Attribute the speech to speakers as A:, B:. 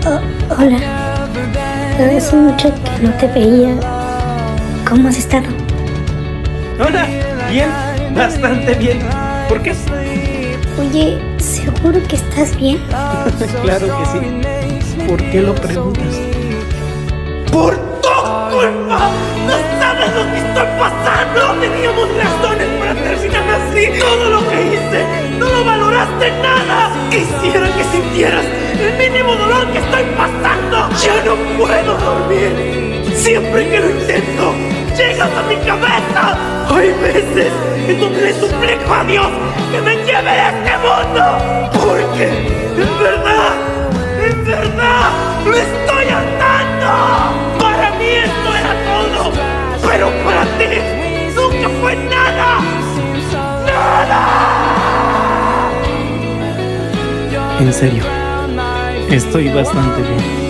A: Hola. Hace mucho que no te veía. ¿Cómo has estado?
B: Hola, bien, bastante bien. ¿Por qué?
A: Oye, ¿seguro que estás bien?
B: Claro que sí. ¿Por qué lo preguntas? ¡Por tu culpa! ¡No sabes lo que estoy pasando! No teníamos razones para terminar así. Todo lo que hice, no lo valoraste nada. Quisiera que sintieras el mínimo dolor que estoy pasando. Ya no puedo dormir. Siempre que lo intento, llegas a mi cabeza. Hay veces en donde le suplico a Dios que me lleve de este mundo. Porque, en verdad, me estoy hartando. Para mí esto era todo, pero para ti nunca fue nada. ¡Nada! En serio, estoy bastante bien.